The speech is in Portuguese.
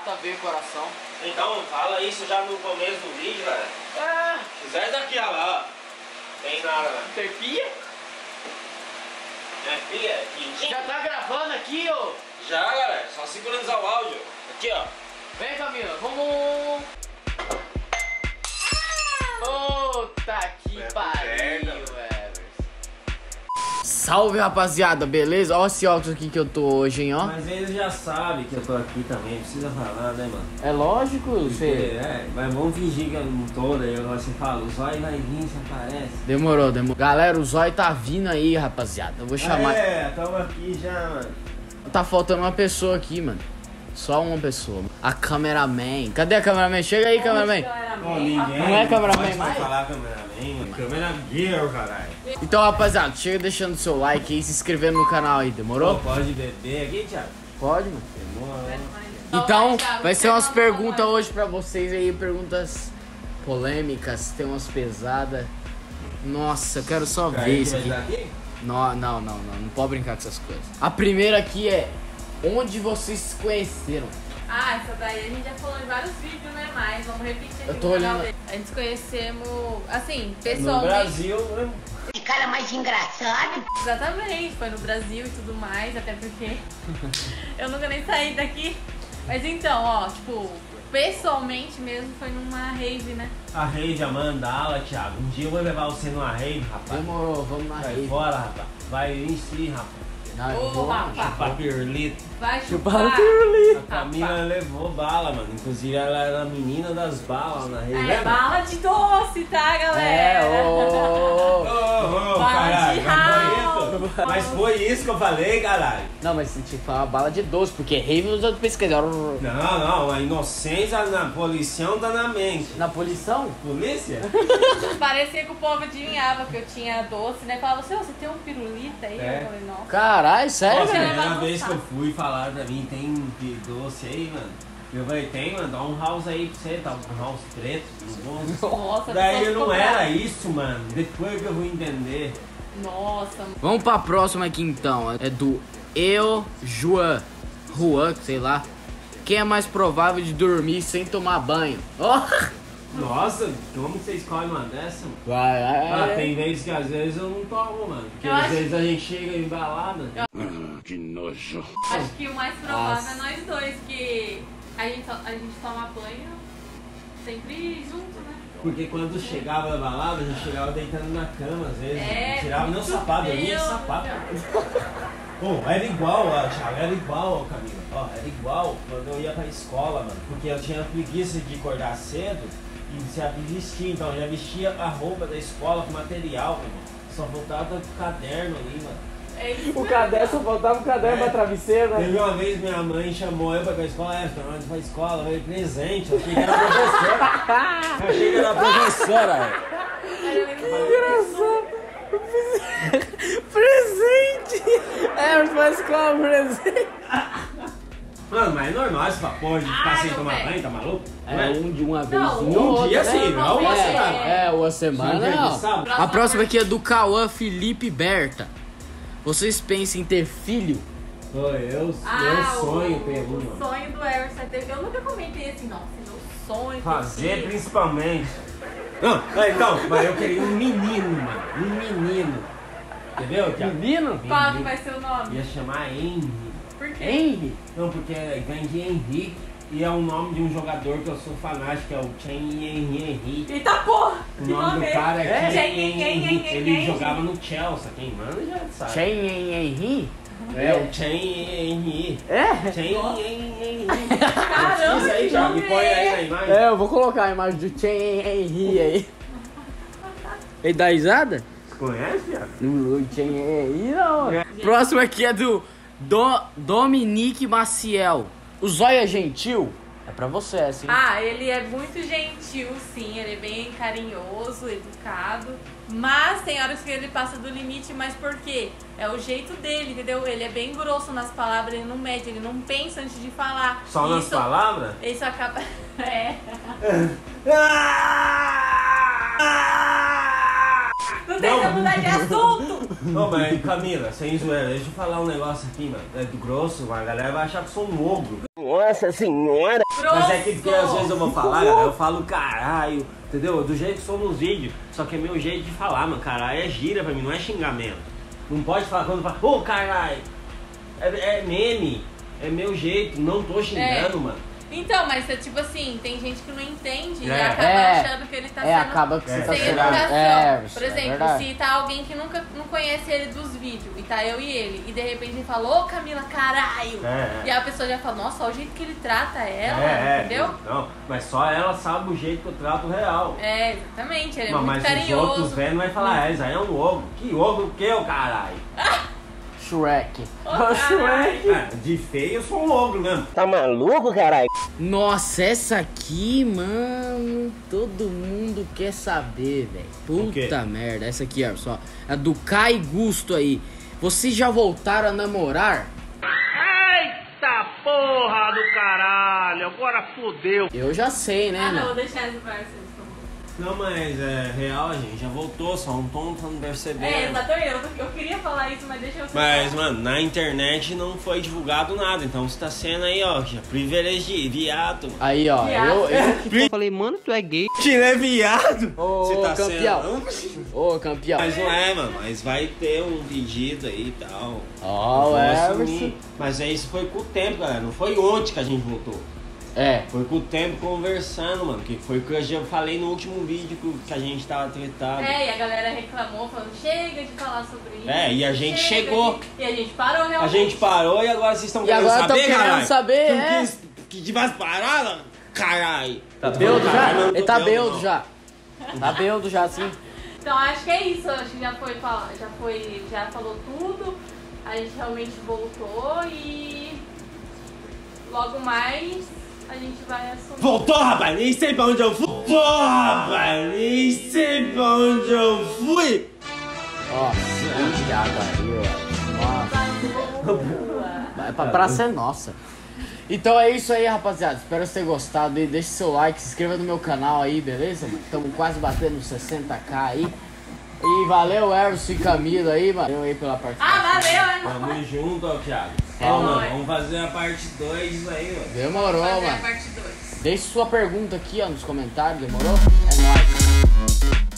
JV Coração. Então fala isso já no começo do vídeo, velho. É. Sai daqui, ó lá. Tem nada, velho. Tem pia? É pia? Quintinho? Já tá gravando aqui, ô. Já, galera. Só sincronizar o áudio. Aqui, ó. Vem, Camila. Vamos. Puta que pariu, Everson. Salve, rapaziada. Beleza? Olha esse óculos aqui que eu tô hoje, hein, ó. Mas eles já sabem que eu tô aqui também. Precisa falar, né, mano? É lógico, você. É, mas vamos fingir que eu não tô, daí você fala, o zóio vai vir, você aparece. Demorou. Galera, o Zóio tá vindo aí, rapaziada. Eu vou chamar. É, tamo aqui já, mano. Tá faltando uma pessoa aqui, mano. Só uma pessoa. A cameraman. Cadê a cameraman? Chega aí, cameraman. Pô, ninguém. Não é cameraman pode mais? falar cameraman, mano. Câmera girl, caralho. Então, rapaziada, chega deixando seu like aí, se inscrevendo no canal aí, demorou? Pô, pode beber aqui, Thiago? Pode, mano. Demora. Então, vai ser umas perguntas hoje pra vocês aí, perguntas polêmicas, tem umas pesadas. Nossa, eu quero só ver isso aqui. Não pode brincar com essas coisas. A primeira aqui é, onde vocês se conheceram? Ah, essa daí a gente já falou em vários vídeos, né? Mas vamos repetir aqui. Eu tô no canal olhando. dele. A gente se conhecemos, assim, No pessoalmente. Brasil, né? Que cara mais engraçado. Exatamente, foi no Brasil e tudo mais, até porque eu nunca nem saí daqui. Mas então, ó, tipo, pessoalmente mesmo foi numa rave, né? A rave, a mandala, Thiago. Um dia eu vou levar você numa rave, rapaz. Demorou, vamos na Vai rave. fora, rapaz. Vai em si, rapaz. Não, eu Ô, vou, rapaz. Chupar pirulito. Vai Chupar chupar. o pirulito. A Camila levou bala, mano. Inclusive ela era a menina das balas na rave. É, bala de doce, tá, galera? Bala de ralo. Mas foi isso que eu falei, caralho. Não, mas você tinha que falar uma bala de doce, porque rave nos outros pesquisaram. Não, a inocência na polição tá na mente. Na poluição? Polícia? Parecia que o povo adivinhava que eu tinha doce, né? Falava assim, ô, você tem um pirulito aí? É. Eu falei, nossa. Caralho, sério, Nossa, a velho? primeira levar vez no que eu fui falar pra mim, tem doce aí, mano. Eu falei, tem, mano, dá um house aí pra você, tá um house preto, no bolso. Nossa, a Daí pessoa não ficou era brava. isso, mano. Depois que eu vou entender. Nossa, mano. Vamos pra próxima aqui então. É do Juan, sei lá. Quem é mais provável de dormir sem tomar banho? Ó! Nossa, como que você escolhe uma dessa, mano? Vai, Ah, tem vezes que às vezes eu não tomo, mano. Porque Eu às acho vezes a gente chega embalada. Que nojo. Acho que o mais provável Nossa. é nós dois, que a gente toma banho sempre junto, né? Porque quando chegava da balada, a gente chegava deitando na cama, às vezes. É, tirava meu muito sapato, eu ia de Deus sapato. do céu. Pô, era igual, ó, Thiago, era igual, ó, Camila. Ó, era igual quando eu ia pra escola, mano. Porque eu tinha preguiça de acordar cedo e se vestir. Então eu já vestia a roupa da escola com material, mano. Só voltava com o caderno ali, mano. É isso O mesmo. caderno, só faltava o caderno pra travesseiro, né? Teve uma vez minha mãe chamou eu pra ir pra escola, tá indo pra escola, eu falei, presente, eu achei que era professora. Eu achei que era professora. Aí eu lembro Presente! É, pra escola, presente! Mano, mas é normal esse papo de ficar Ai, sem meu tomar velho. banho, tá maluco? É um de uma vez Não, em outra, dia né? sim, não uma semana. É, uma semana Dia de não. sábado. A próxima aqui é do Cauã Felipe Berta. Vocês pensam em ter filho? Pô, eu sonho ter um, O mano. sonho do Everson é ter. Eu nunca comentei assim, nossa, meu sonho. é ter Fazer filho. principalmente. Não, então, mas eu queria um menino, mano. Um menino. Entendeu? Thiago? Menino? Qual que vai ser o nome? Ia chamar Henry. Por quê? Henry? Não, porque vem de Henrique e é o nome de um jogador que eu sou fanático, que é o Chen Henry. Eita porra! O Que nome do cara é Chen Chen Henry. Ele Henry. jogava no Chelsea, quem manda já sabe. Chen Henry? É, o Chen Henry. É? Chen Henry. Caramba, Isso aí, que Thiago, nome me põe aí é na imagem. É, eu vou colocar a imagem do Chen Henry aí. Ele dá risada? Conhece, Thiago? Não Chen Henry não. Próximo aqui é do Dominique Maciel. O zóio é gentil? É pra você, assim. Ah, ele é muito gentil, sim. Ele é bem carinhoso, educado. Mas tem horas que ele passa do limite, mas por quê? É o jeito dele, entendeu? Ele é bem grosso nas palavras, ele não mede, ele não pensa antes de falar. Só nas palavras? Isso acaba... É. Não tem como mudar de assunto! Ô, mas Camila, sem zoeira, deixa eu falar um negócio aqui, mano. É do grosso, a galera vai achar que eu sou um ogro. Nossa senhora! Mas é que porque às vezes eu vou falar, galera, eu falo caralho, entendeu? Do jeito que sou nos vídeos. Só que é meu jeito de falar, mano. Caralho é gíria pra mim, não é xingamento. Não pode falar quando fala, ô caralho. É meme, é meu jeito, não tô xingando, mano. Então, mas é tipo assim, tem gente que não entende e acaba achando que ele tá sendo acaba que você tá sem sendo educação. Por exemplo, é se tá alguém que nunca não conhece ele dos vídeos, e tá eu e ele, e de repente ele fala, ô Camila, caralho! E a pessoa já fala, nossa, olha o jeito que ele trata ela, entendeu? Não, mas só ela sabe o jeito que eu trato real. É, exatamente, ele é muito mas carinhoso. Mas os outros velhos vai falar, isso aí é um ogro. Que ogro o que, ô caralho? Shrek. Shrek. De feio eu sou um ogro mesmo. Tá maluco, caralho? Nossa, essa aqui, mano, todo mundo quer saber, velho. Puta merda. Essa aqui, ó, só. A do Kai Gusto aí. Vocês já voltaram a namorar? Eita porra do caralho, agora fodeu. Eu já sei, né, Não, mano? vou deixar essa pra vocês. Não, mas é real, a gente já voltou, só não tô percebendo. É, exatamente, eu queria falar isso, mas deixa eu Mas, mano, na internet não foi divulgado nada, então você tá sendo aí, ó, já privilegiado. Aí, ó, eu falei, mano, tu é gay. Que não é viado? Ô, Você tá campeão. Ô, campeão. Mas não é, mano, mas vai ter um pedido aí e tal. Ó, o Everson. Mas é isso, foi com o tempo, galera, não foi ontem que a gente voltou. É. Foi com o tempo conversando, mano, que foi o que eu falei no último vídeo que a gente tava tretado. É, e a galera reclamou, falando, chega de falar sobre isso. É, e a gente chegou. E a gente parou realmente. A gente parou e agora vocês estão querendo saber, querendo caralho? saber, que tivesse parado, caralho. Tá bêbado já? Ele tá bêbado já. Tá bêbado já, sim. Então acho que é isso, acho que já falou tudo. A gente realmente voltou e logo mais a gente vai assumir. Voltou, rapaz, nem sei pra onde eu fui. Rapaz, nem sei pra onde eu fui. Ó, Thiago aí, ó. Nossa. Praça é nossa. Então é isso aí, rapaziada. Espero você ter gostado aí. Deixe seu like, se inscreva no meu canal aí, beleza, mano? Estamos quase batendo 60k aí. E valeu, Everson e Camila aí, mano. Valeu aí pela participação. Valeu, Tamo junto, ó, Thiago. nóis. Vamos fazer a parte 2 aí, mano. Demorou, Fazer mano. a parte 2. Deixe sua pergunta aqui, ó, nos comentários, demorou? É nóis.